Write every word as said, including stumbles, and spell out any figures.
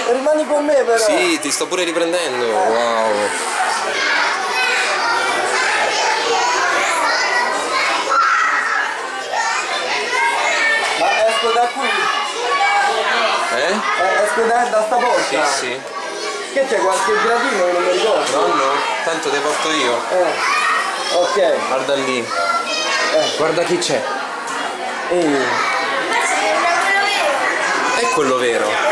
rimani con me però. Sì, ti sto pure riprendendo. Wow. Ma esco da qui? Eh? Eh, esco da, da sta porta? Sì, sì. Che c'è qualche gradino che non mi ricordo? No, no, tanto te porto io. Eh. Ok. Guarda lì. Eh. Guarda chi c'è. Eh. È quello vero.